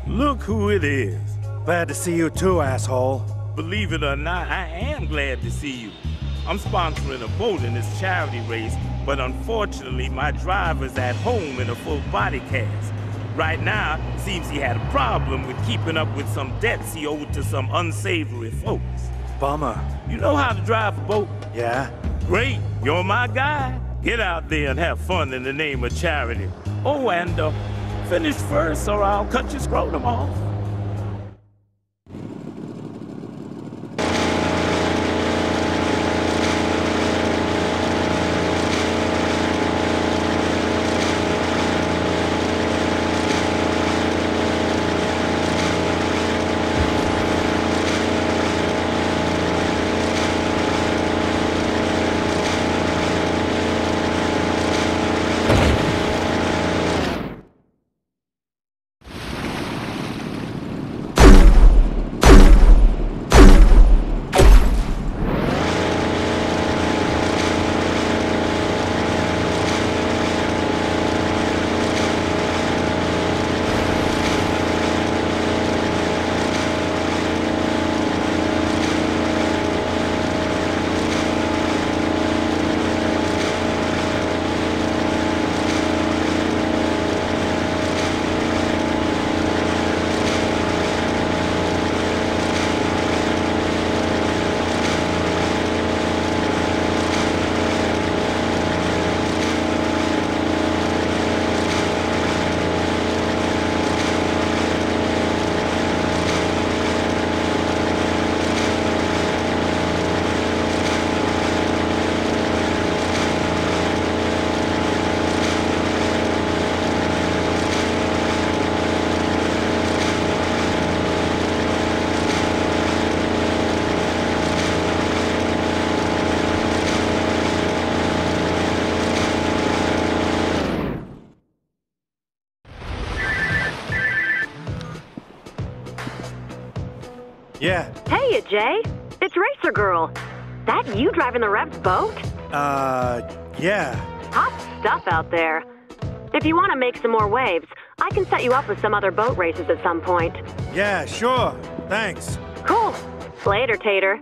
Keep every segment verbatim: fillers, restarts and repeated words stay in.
Look who it is. Glad to see you too, asshole. Believe it or not, I am glad to see you. I'm sponsoring a boat in this charity race, but unfortunately my driver's at home in a full body cast. Right now, seems he had a problem with keeping up with some debts he owed to some unsavory folks. Bummer. You know how to drive a boat? Yeah? Great, you're my guy. Get out there and have fun in the name of charity. Oh, and uh, finish first or I'll cut your scrotum off. Yeah. Hey, Jay. It's Racer Girl. That you driving the Rev's boat? Uh, yeah. Hot stuff out there. If you want to make some more waves, I can set you up with some other boat races at some point. Yeah, sure. Thanks. Cool. Later, Tater.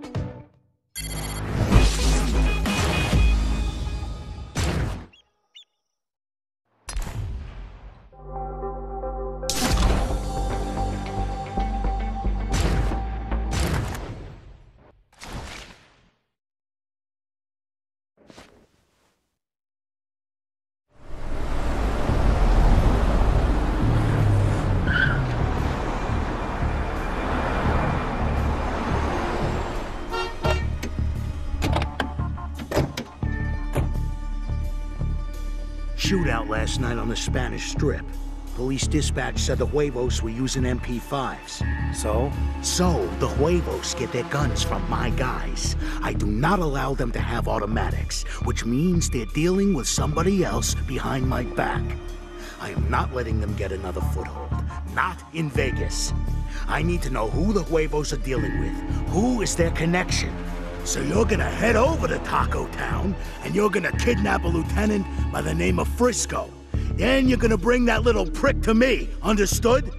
Shootout last night on the Spanish Strip. Police dispatch said the Huevos were using M P fives. So? So, the Huevos get their guns from my guys. I do not allow them to have automatics, which means they're dealing with somebody else behind my back. I am not letting them get another foothold. Not in Vegas. I need to know who the Huevos are dealing with. Who is their connection? So you're gonna head over to Taco Town, and you're gonna kidnap a lieutenant by the name of Frisco. Then you're gonna bring that little prick to me, understood?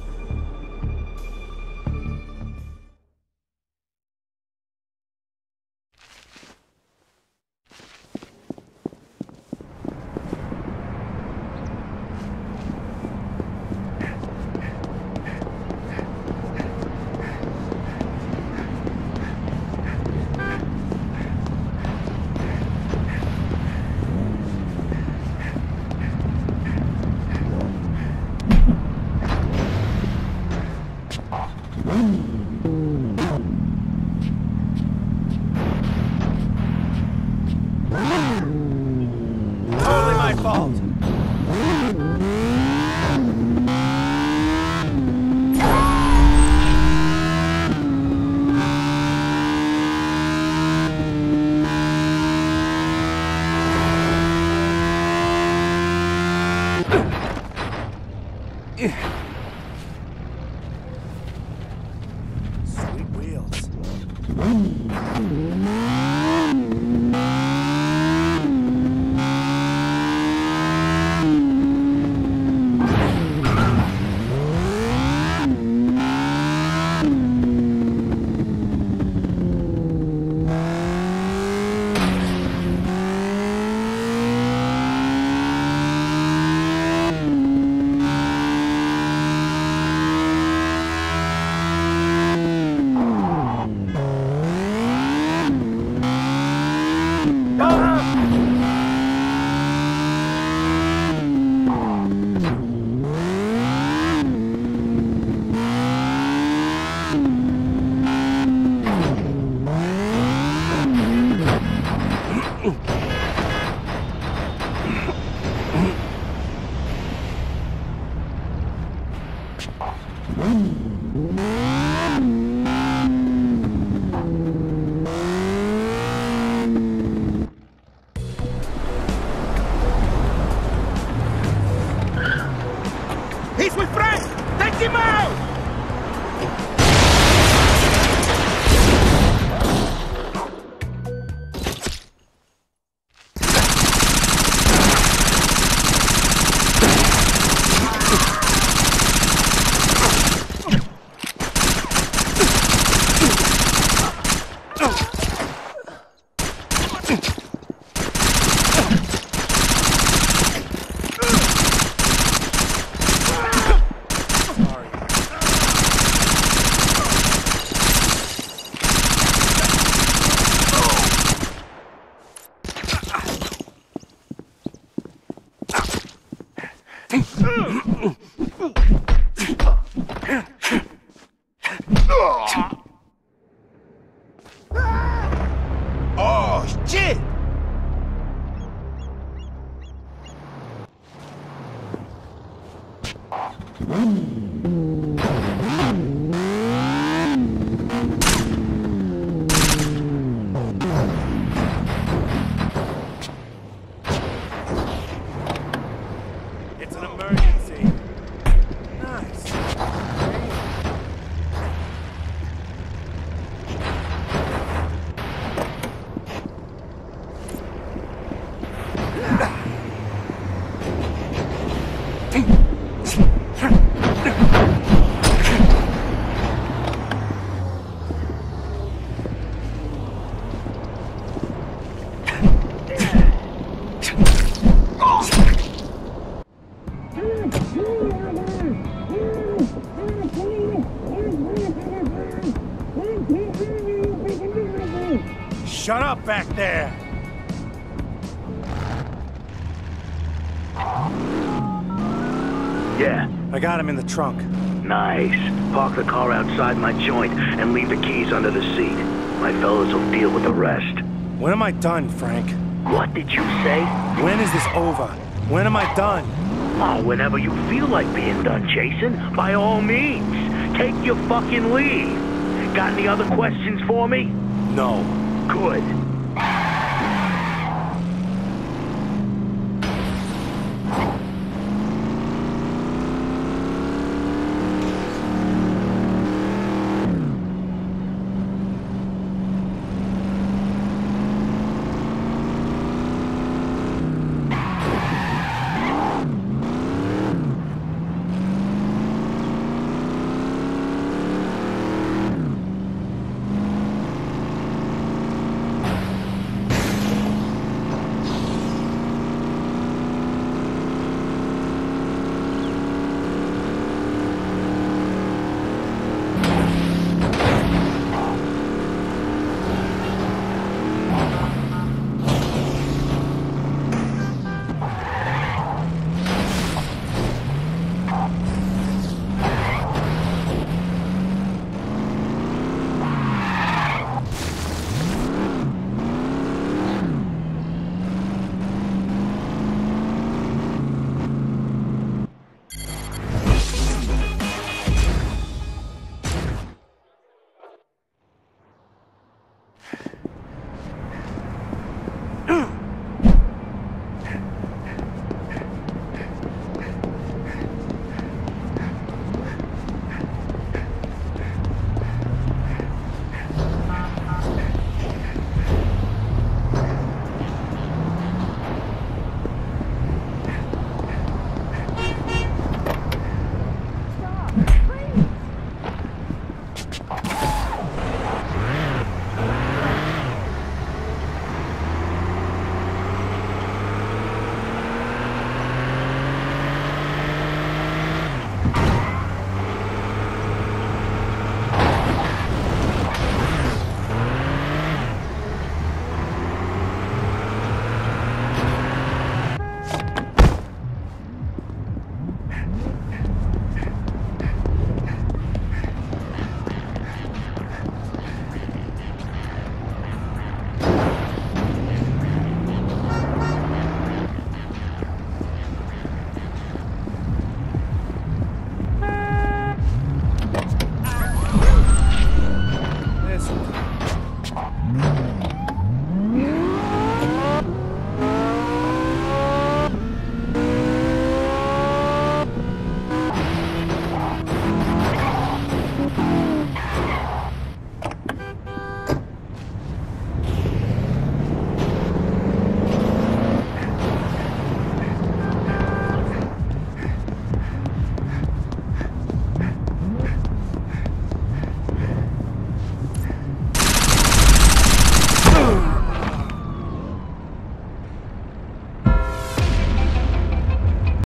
Totally my fault. Sweet wheels. He's with Frank! Take him out! Oh, shit! It's an emergency. Nice. Shut up back there! Yeah, I got him in the trunk. nice. Park the car outside my joint and leave the keys under the seat. My fellows will deal with the rest. When am I done, Frank? What did you say? When is this over? When am I done? Oh, whenever you feel like being done, Jason, by all means. Take your fucking leave. Got any other questions for me? No. Good.